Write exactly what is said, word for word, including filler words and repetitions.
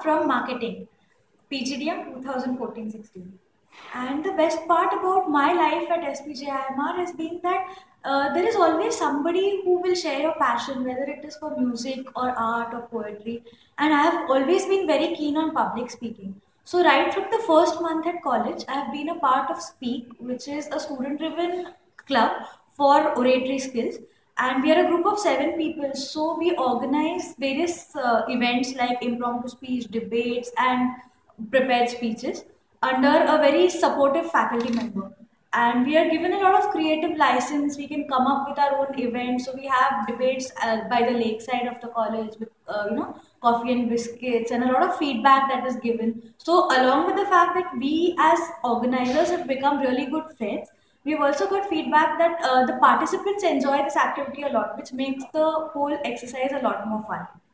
from marketing, P G D M twenty fourteen sixteen. And the best part about my life at S P J I M R has been that uh, there is always somebody who will share your passion, whether it is for music or art or poetry. And I have always been very keen on public speaking. So right from the first month at college, I have been a part of Speak, which is a student-driven club for oratory skills. And we are a group of seven people, so we organize various uh, events like impromptu speech, debates, and prepared speeches under a very supportive faculty member. And we are given a lot of creative license. We can come up with our own events. So we have debates uh, by the lakeside of the college with uh, you know coffee and biscuits, and a lot of feedback that is given. So along with the fact that we as organizers have become really good friends, we've also got feedback that uh, the participants enjoy this activity a lot, which makes the whole exercise a lot more fun.